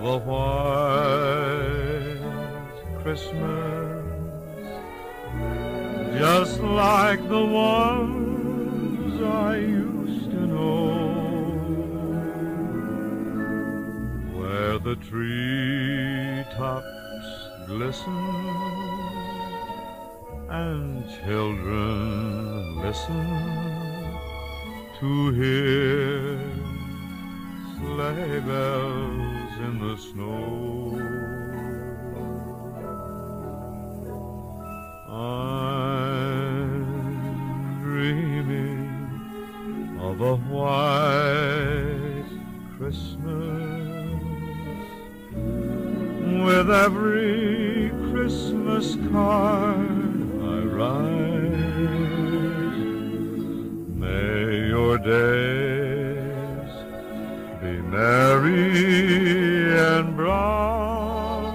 of a white Christmas, just like the ones I used to know, where the treetops glisten and children listen to hear sleigh bells in the snow. I'm dreaming of a white Christmas, with every Christmas card I write. May your days be merry and bright,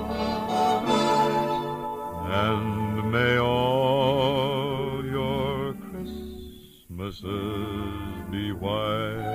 and may all your Christmases be white.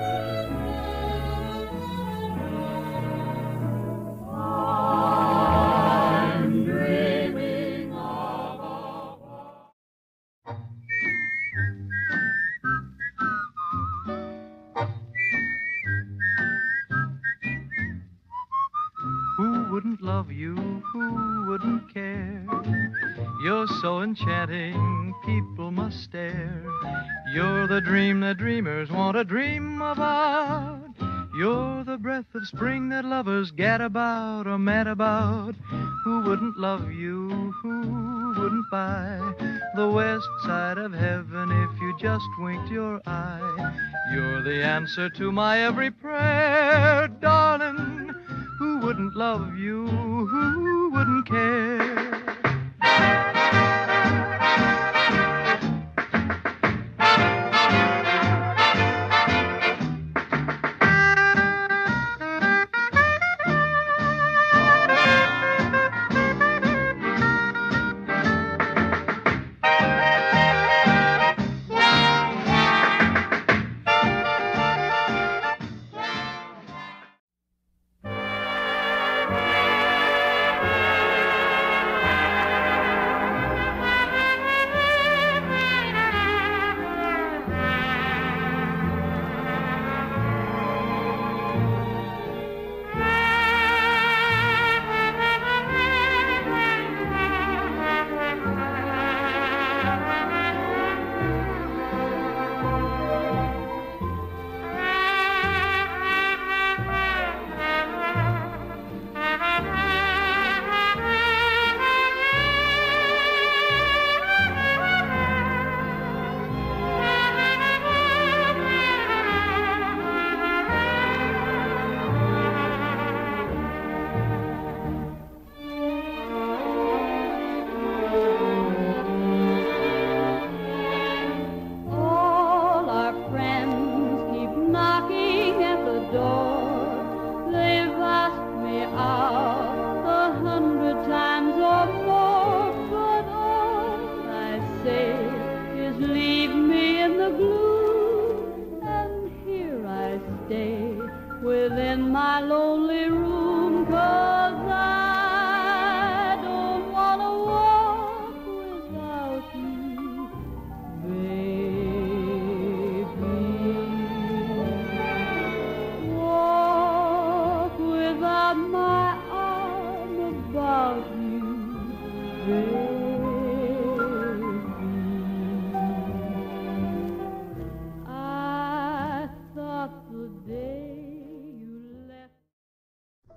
Who wouldn't love you? Who wouldn't care? You're so enchanting, people must stare. You're the dream that dreamers want to dream about. You're the breath of spring that lovers gad about or mad about. Who wouldn't love you? Who wouldn't buy the west side of heaven if you just winked your eye? You're the answer to my every prayer, darling. Who wouldn't love you? Who wouldn't care? Within my lonely room, 'cause I don't want to walk without you, baby. Walk without my arm about you, baby. I thought the day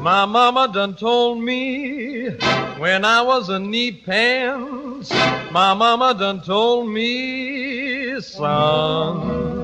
My mama done told me when I was a knee pants, my mama done told me, son,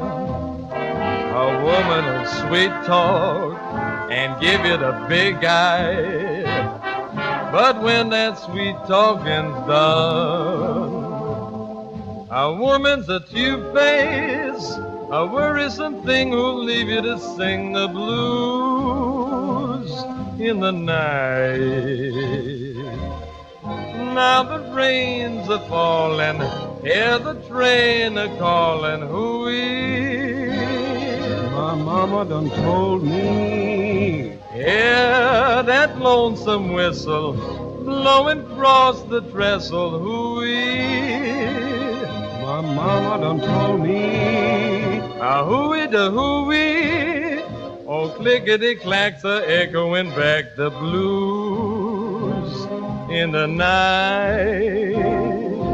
a woman will sweet talk and give you the big eye. But when that sweet talking's done, a woman's a two-face, a worrisome thing who'll leave you to sing the blues in the night. Now the rains are falling, hear the train a calling, hooey. My mama done told me, hear that lonesome whistle blowing across the trestle, hooey. my mama done told me, a hooey da hooey, oh clickety-clacks are echoing back the blues in the night.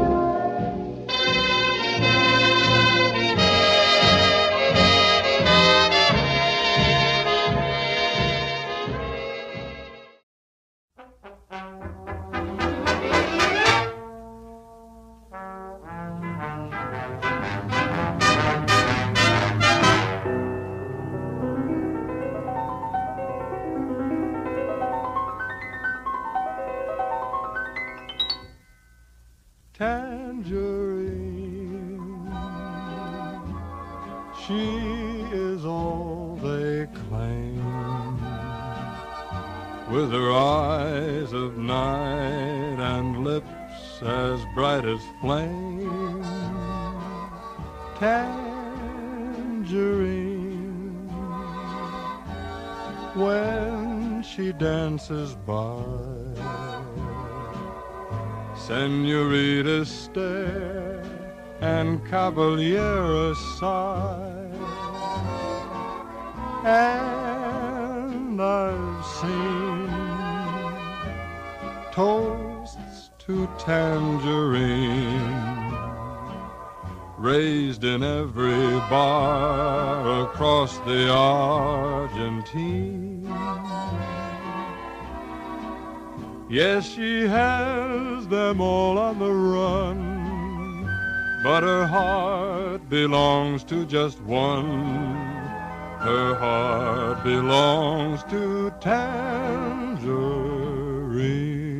Tangerine, she is all they claim, with her eyes of night and lips as bright as flame. Tangerine, when she dances by, Senoritas stare and caballeros sigh, and I've seen toasts to tangerine raised in every bar across the Argentine. Yes, she has them all on the run, but her heart belongs to just one. Her heart belongs to Tangerine.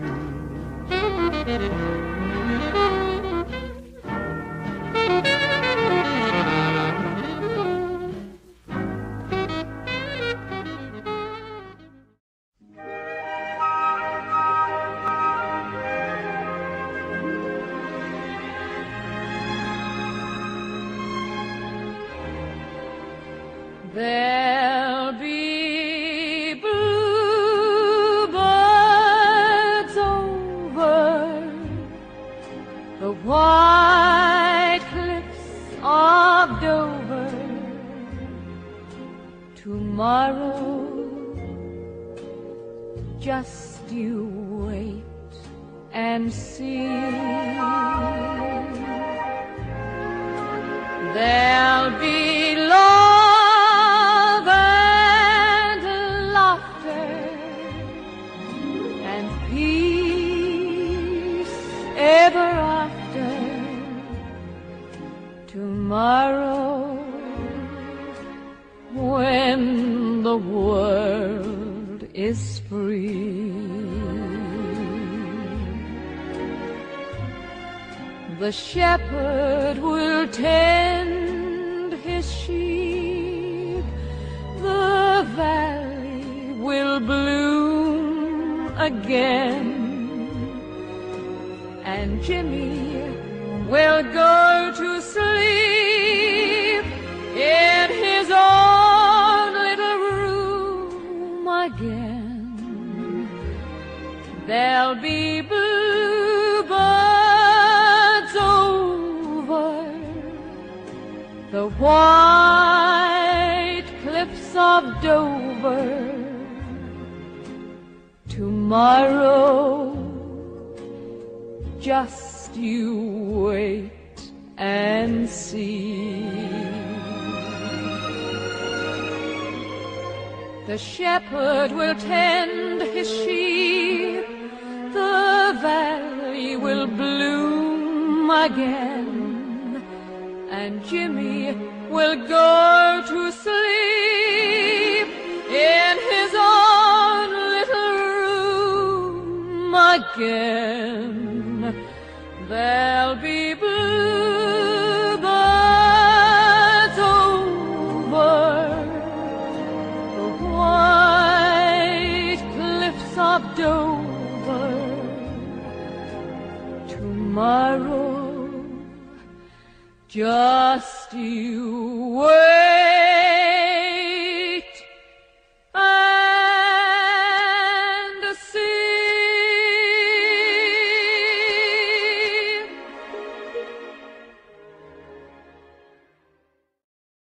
There'll be bluebirds over the white cliffs of Dover. Tomorrow, just you wait and see. There'll be love and laughter and peace ever after. Tomorrow, when the world is free. The shepherd will tend his sheep, the valley will bloom again, and Jimmy will go to sleep in his own little room again. There'll be bluebirds over the white cliffs of Dover. Tomorrow, just you wait and see. The shepherd will tend his sheep, the valley will bloom again, and Jimmy will go to sleep in his own little room again. There'll be bluebirds over the white cliffs of Dover. Tomorrow, just you wait.